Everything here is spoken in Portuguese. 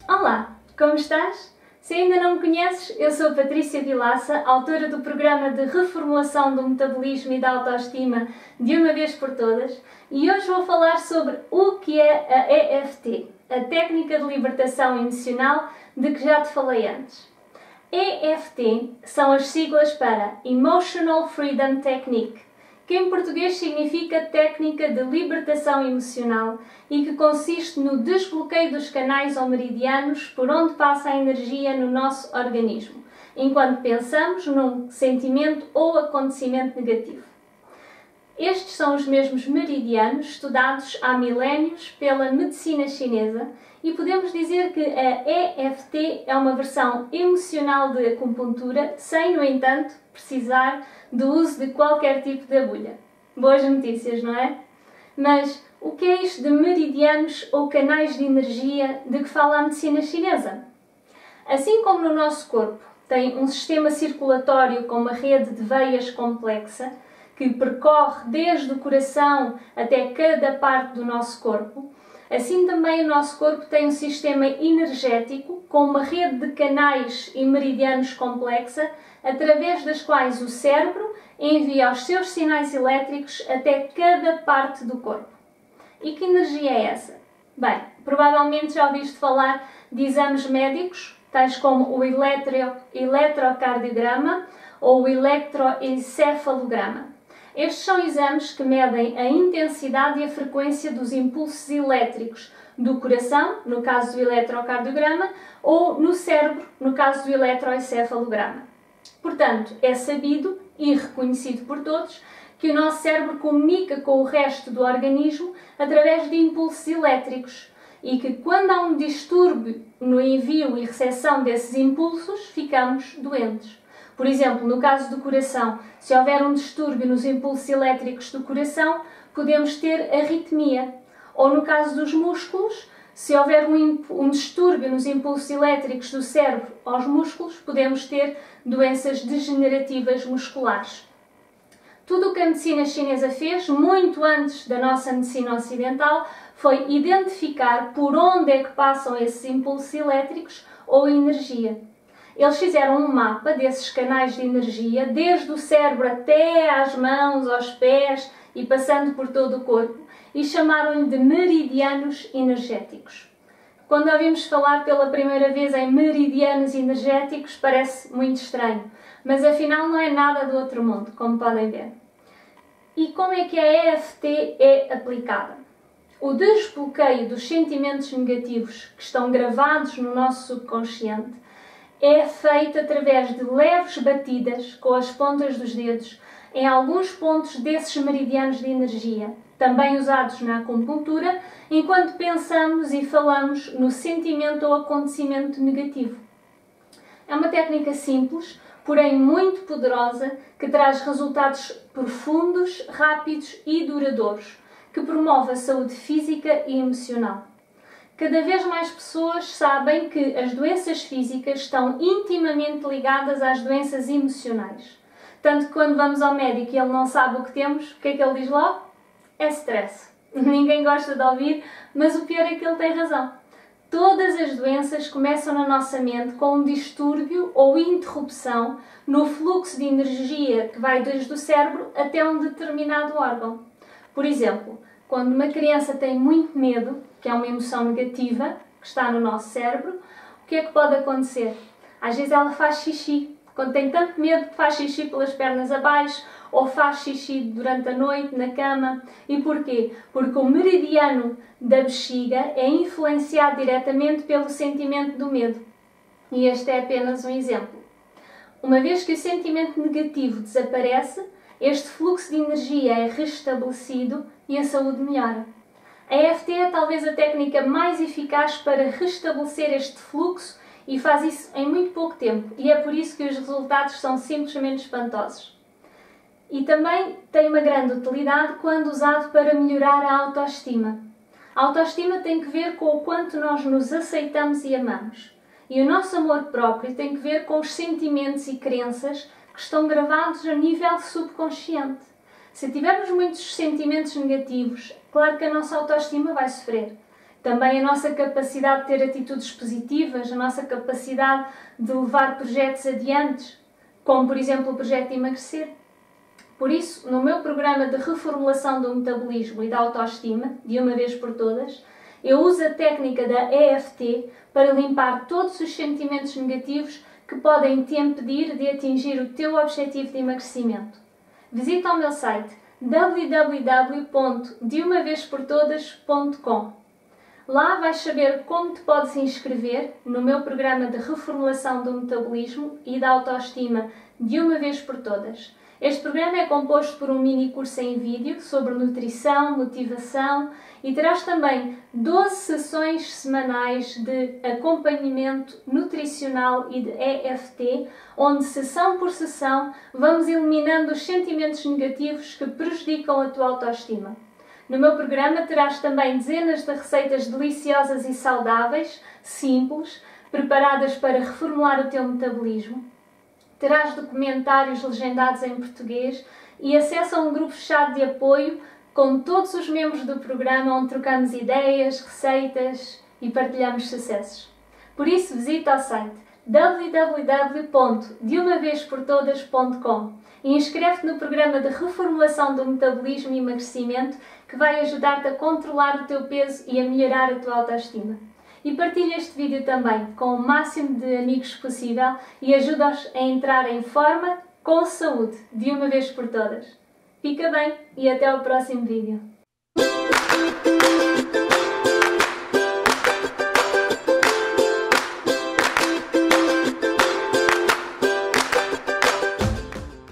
Olá, como estás? Se ainda não me conheces, eu sou a Patrícia Vilaça, autora do programa de reformulação do metabolismo e da autoestima de uma vez por todas, e hoje vou falar sobre o que é a EFT, a técnica de libertação emocional de que já te falei antes. EFT são as siglas para Emotional Freedom Technique, que em português significa técnica de libertação emocional e que consiste no desbloqueio dos canais ou meridianos por onde passa a energia no nosso organismo, enquanto pensamos num sentimento ou acontecimento negativo. Estes são os mesmos meridianos estudados há milénios pela medicina chinesa e podemos dizer que a EFT é uma versão emocional de acupuntura, sem, no entanto, precisar do uso de qualquer tipo de agulha. Boas notícias, não é? Mas o que é isto de meridianos ou canais de energia de que fala a medicina chinesa? Assim como no nosso corpo tem um sistema circulatório com uma rede de veias complexa, que percorre desde o coração até cada parte do nosso corpo, assim também o nosso corpo tem um sistema energético com uma rede de canais e meridianos complexa, através das quais o cérebro envia os seus sinais elétricos até cada parte do corpo. E que energia é essa? Bem, provavelmente já ouviste falar de exames médicos, tais como o eletrocardiograma ou o eletroencefalograma. Estes são exames que medem a intensidade e a frequência dos impulsos elétricos do coração, no caso do eletrocardiograma, ou no cérebro, no caso do eletroencefalograma. Portanto, é sabido e reconhecido por todos que o nosso cérebro comunica com o resto do organismo através de impulsos elétricos e que quando há um distúrbio no envio e recepção desses impulsos, ficamos doentes. Por exemplo, no caso do coração, se houver um distúrbio nos impulsos elétricos do coração, podemos ter arritmia. Ou no caso dos músculos, se houver um distúrbio nos impulsos elétricos do cérebro aos músculos, podemos ter doenças degenerativas musculares. Tudo o que a medicina chinesa fez, muito antes da nossa medicina ocidental, foi identificar por onde é que passam esses impulsos elétricos ou energia. Eles fizeram um mapa desses canais de energia, desde o cérebro até às mãos, aos pés e passando por todo o corpo, e chamaram-lhe de meridianos energéticos. Quando ouvimos falar pela primeira vez em meridianos energéticos, parece muito estranho, mas afinal não é nada do outro mundo, como podem ver. E como é que a EFT é aplicada? O desbloqueio dos sentimentos negativos que estão gravados no nosso subconsciente é feito através de leves batidas com as pontas dos dedos em alguns pontos desses meridianos de energia, também usados na acupuntura, enquanto pensamos e falamos no sentimento ou acontecimento negativo. É uma técnica simples, porém muito poderosa, que traz resultados profundos, rápidos e duradouros, que promove a saúde física e emocional. Cada vez mais pessoas sabem que as doenças físicas estão intimamente ligadas às doenças emocionais. Tanto que quando vamos ao médico e ele não sabe o que temos, o que é que ele diz logo? É stress. Ninguém gosta de ouvir, mas o pior é que ele tem razão. Todas as doenças começam na nossa mente com um distúrbio ou interrupção no fluxo de energia que vai desde o cérebro até um determinado órgão. Por exemplo, quando uma criança tem muito medo, que é uma emoção negativa que está no nosso cérebro, o que é que pode acontecer? Às vezes ela faz xixi. Quando tem tanto medo, faz xixi pelas pernas abaixo ou faz xixi durante a noite na cama. E porquê? Porque o meridiano da bexiga é influenciado diretamente pelo sentimento do medo. E este é apenas um exemplo. Uma vez que o sentimento negativo desaparece, este fluxo de energia é restabelecido e a saúde melhora. A EFT é talvez a técnica mais eficaz para restabelecer este fluxo e faz isso em muito pouco tempo, e é por isso que os resultados são simplesmente espantosos. E também tem uma grande utilidade quando usado para melhorar a autoestima. A autoestima tem que ver com o quanto nós nos aceitamos e amamos. E o nosso amor próprio tem que ver com os sentimentos e crenças que estão gravados a nível subconsciente. Se tivermos muitos sentimentos negativos, claro que a nossa autoestima vai sofrer. também a nossa capacidade de ter atitudes positivas, a nossa capacidade de levar projetos adiante, como por exemplo o projeto de emagrecer. Por isso, no meu programa de reformulação do metabolismo e da autoestima, de uma vez por todas, eu uso a técnica da EFT para limpar todos os sentimentos negativos que podem te impedir de atingir o teu objetivo de emagrecimento. Visita o meu site www.deumavezportodas.com. Lá vais saber como te podes inscrever no meu programa de reformulação do metabolismo e da autoestima de uma vez por todas. Este programa é composto por um mini curso em vídeo sobre nutrição, motivação e terás também 12 sessões semanais de acompanhamento nutricional e de EFT, onde sessão por sessão vamos eliminando os sentimentos negativos que prejudicam a tua autoestima. No meu programa terás também dezenas de receitas deliciosas e saudáveis, simples, preparadas para reformular o teu metabolismo. Terás documentários legendados em português e acesso a um grupo fechado de apoio com todos os membros do programa, onde trocamos ideias, receitas e partilhamos sucessos. Por isso, visita o site www.deumavezportodas.com e inscreve-te no programa de reformulação do metabolismo e emagrecimento, que vai ajudar-te a controlar o teu peso e a melhorar a tua autoestima. E partilha este vídeo também com o máximo de amigos possível e ajuda-os a entrar em forma com saúde de uma vez por todas. Fica bem e até ao próximo vídeo.